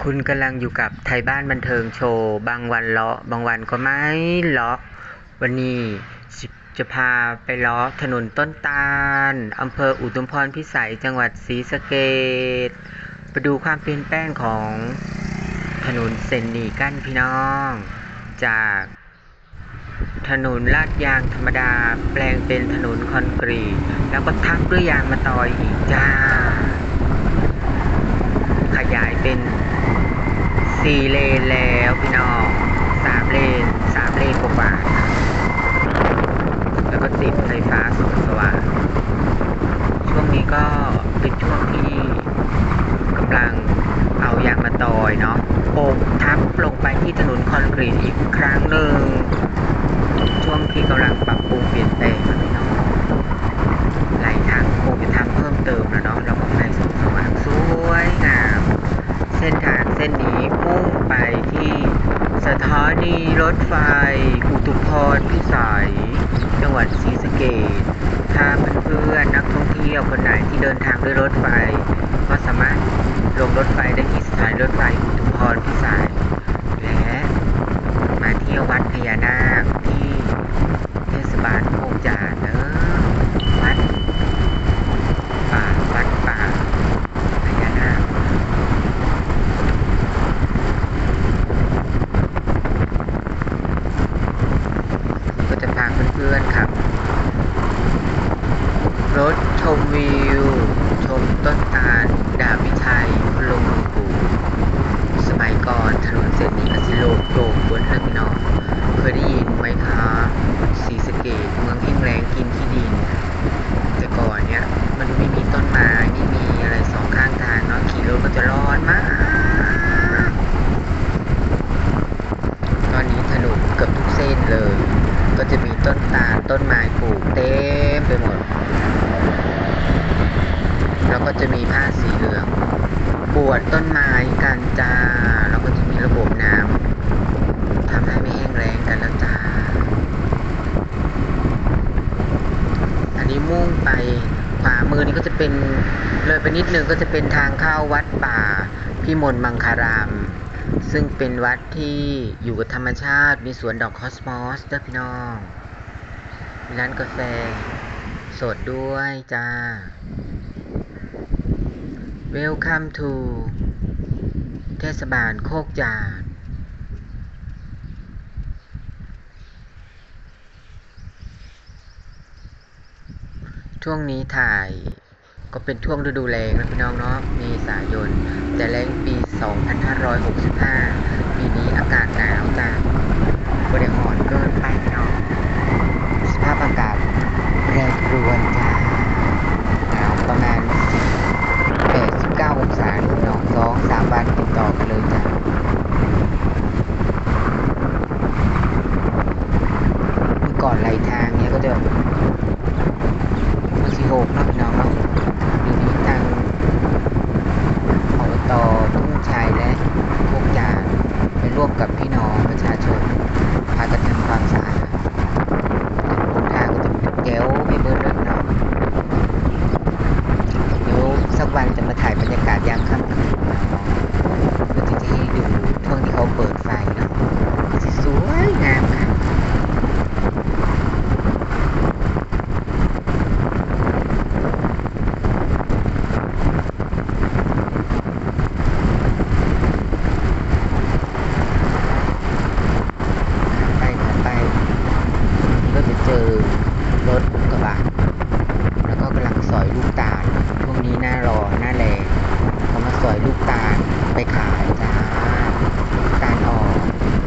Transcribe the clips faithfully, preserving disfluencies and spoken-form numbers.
คุณกำลังอยู่กับไทยบ้านบันเทิงโชว์บางวันเลาะบางวันก็ไม่เลาะวันนี้จะพาไปเลาะถนนต้นตาลอำเภออุทุมพรพิสัยจังหวัดศรีสะเกษไปดูความเปลี่ยนแปลงของถนนเส้นนี้กันพี่น้องจากถนนลาดยางธรรมดาแปลงเป็นถนนคอนกรีตแล้วก็ทับด้วยยางมะตอยอีกจ้าขยายเป็นสี่เลนแล้วพี่น้องสามเลนสามเลนกว่าแล้วก็ติดไฟฟ้าส่องสว่างช่วงนี้ก็เป็นช่วงที่กำลังเอายางมะตอยเนาะโปะทับลงไปที่ถนนคอนกรีตอีกครั้งหนึ่งช่วงที่กำลังปรับปรุงเปลี่ยนแปลงนะพี่น้องหลายทางคงจะทำเพิ่มเติมนะเนาะแล้วก็ไฟส่องสว่างสวยงามเส้นทางเส้นนี้มุ่งไปที่สถานีรถไฟอุทุมพรพิสัยจังหวัดศรีสะเกษถ้าเพื่อนๆนักท่องเที่ยวคนไหนที่เดินทางด้วยรถไฟก็สามารถลงรถไฟได้ที่สถานีรถไฟอุทุมพรพิสัยและมาเที่ยววัดพญานาคที่เทศบาลโคกจานเนอะวัดป่าวัดป่าพญานาคก็จะพาเพื่อนๆครับรถชมวิวชมต้นตาลดาบวิชัยพลงหลวงปู่สมัยก่อนถนนเส้นนี้ก็สิโลกโลกบนนะพี่น้องเคยได้ยินไหมคะศรีสะเกษเมืองแห้งแล้งกินที่ดินแต่ก่อนเนี้ยมันไม่มีต้นไม้ไม่มีอะไรสองข้างทางเนาะขี่รถก็จะร้อนมากตอนนี้ถนนเกือบทุกเส้นเลยก็จะมีต้นตาลต้นไม้ปลูกเต็มไปหมดแล้วก็จะมีผ้าสีเหลืองบวชต้นไม้กันจ้าแล้วก็จะมีระบบน้ำทำให้ไม่แห้งแล้งกันแล้วจ้าอันนี้มุ่งไปขวามือนี่ก็จะเป็นเลยไปนิดนึงก็จะเป็นทางเข้าวัดป่าพิมลมังคารามซึ่งเป็นวัดที่อยู่กับธรรมชาติมีสวนดอกคอสมอสด้วยพี่น้องมีร้านกาแฟสดด้วยจ้า Welcome to เทศบาลโคกจานช่วงนี้ถ่ายก็เป็นช่วงฤดูแล้งนะพี่น้องเนาะเมษายนแต่แล้งปีสองพันห้าร้อยหกสิบห้าปีนี้อากาศหนาวจ้าบ่ได้ร้อนเกินไปพี่น้องสภาพอากาศแปรปรวนจ้าหนาวประมาณแปดสิบเก้าองศาพี่น้องสองสามวันติดต่อกันเลยจ้าเมื่อก่อนไหลทางเนี้ยก็จะมันสิโหกนะพี่น้องเนาะเดี๋ยวนี้ทางอบต.ทุ่งชัยและโคกจานไปร่วมกับพี่น้องประชาชนพากันทำความสะอาดบนทางก็จะเป็นแก้วไปเบิร์ดเลยพี่น้องเดี๋ยวสักวันจะมาถ่ายบรรยากาศยามค่ำคืนเพื่อที่จะให้ดูช่วงที่เขาเปิดไฟเนาะสวยงามค่ะรถกระบะแล้วก็กำลังสอยลูกตาลช่วงนี้หน้ารอหน้าแรงเขามาสอยลูกตาลไปขายจ้าตาลออก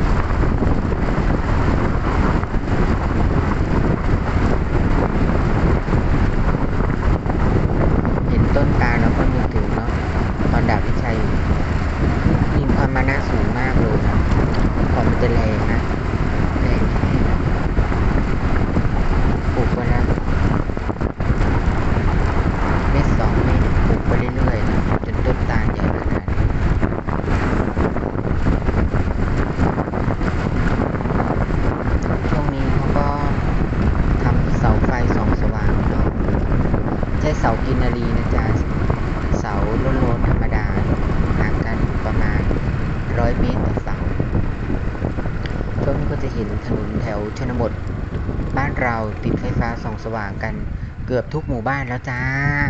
เห็นต้นตาลแล้วก็นึกถึงเนาะตอนดาบวิชัยมีความมานะสูงมากเลยนะก่อนมันจะแรงนะแรงปลูกไว้แล้วเม็ดสองเม็ดปลูกไปเรื่อยๆนะจนต้นตาลใหญ่ขนาดนี้ช่วงนี้เขาก็ทำเสาไฟส่องสว่างเนาะใช้เสากินนารีนะจ๊ะเสาโล้นๆธรรมดาห่างกันประมาณสว่างกันเกือบทุกหมู่บ้านแล้วจ้า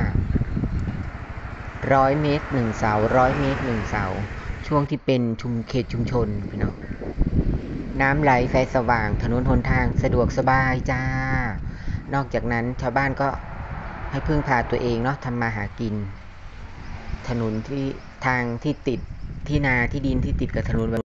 ร้อยเมตรหนึ่งเสาร้อยเมตรหนึ่งเสาช่วงที่เป็นชุมเขตชุมชนพี่น้องน้ำไหลไฟสว่างถนนหนทางสะดวกสบายจ้านอกจากนั้นชาวบ้านก็ให้พึ่งพาตัวเองเนาะทำมาหากินถนนที่ทางที่ติดที่นาที่ดินที่ติดกับถนน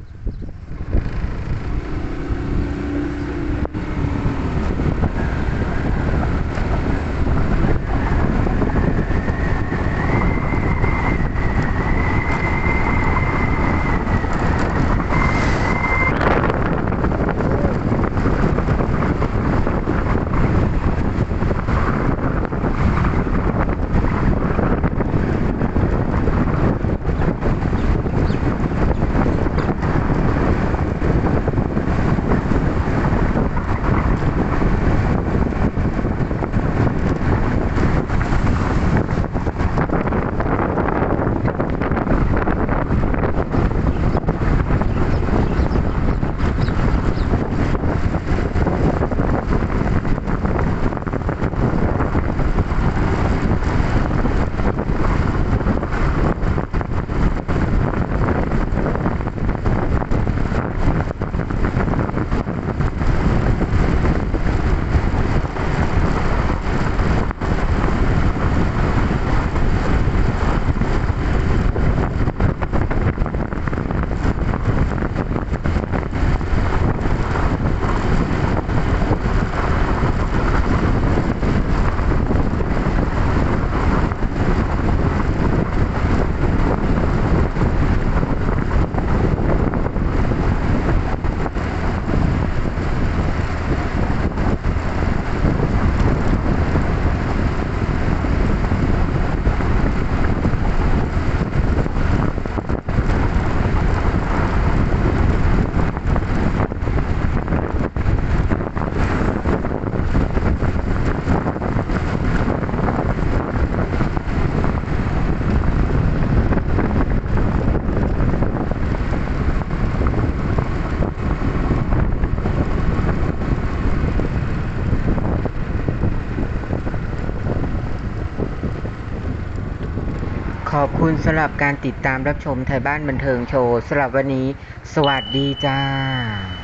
ขอบคุณสำหรับการติดตามรับชมไทยบ้านบันเทิงโชว์สำหรับวันนี้สวัสดีจ้า